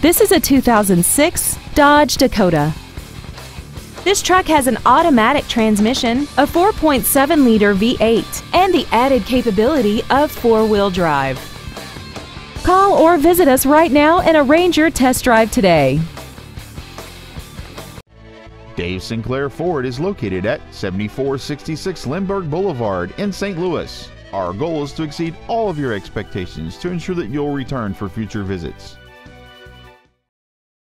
This is a 2006 Dodge Dakota. This truck has an automatic transmission, a 4.7-liter V8, and the added capability of four-wheel drive. Call or visit us right now and arrange your test drive today. Dave Sinclair Ford is located at 7466 Lindbergh Boulevard in St. Louis. Our goal is to exceed all of your expectations to ensure that you'll return for future visits.